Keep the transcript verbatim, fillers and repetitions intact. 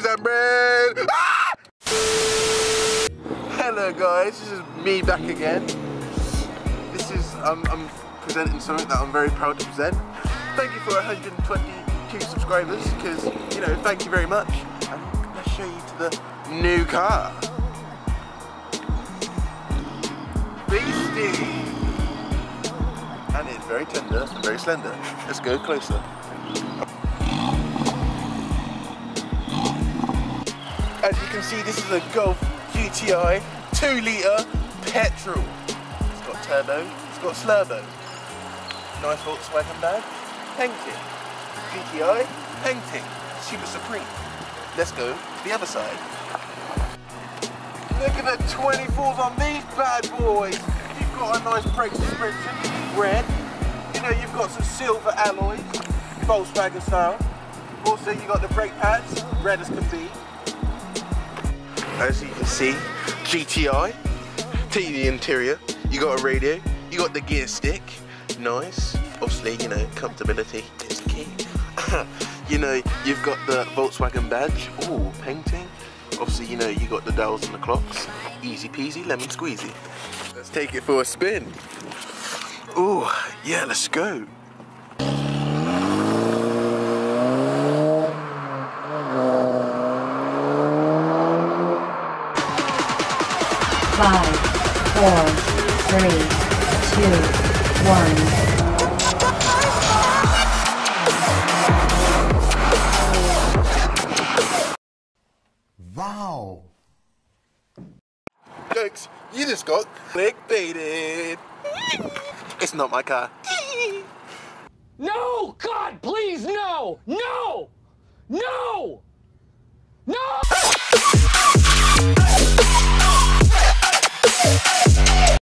some bread. Ah! Hello guys, this is me back again. This is, um, I'm presenting something that I'm very proud to present. Thank you for one hundred twenty-two subscribers, because, you know, thank you very much. And I'm going to show you to the new car. Beastie! And it's very tender and very slender. Let's go closer. As you can see, this is a Golf G T I two litre petrol. It's got turbo, it's got slurbo. Nice Volkswagen badge. Painting. G T I, painting. Super Supreme. Let's go to the other side. Look at the twenty-fours on these bad boys. You've got a nice brake suspension, red. You know, you've got some silver alloys, Volkswagen style. Also, you got the brake pads, red as can be. As you can see, G T I, T V interior, you got a radio, you got the gear stick, nice. Obviously, you know, comfortability is key. You know, you've got the Volkswagen badge, ooh, painting. Obviously, you know, you got the dials and the clocks, easy peasy, lemon squeezy. Let's take it for a spin. Ooh, yeah, let's go. Five, four, three, two, one. Wow. Jokes, you just got clickbaited. It's not my car. No! God, please, no! No! No!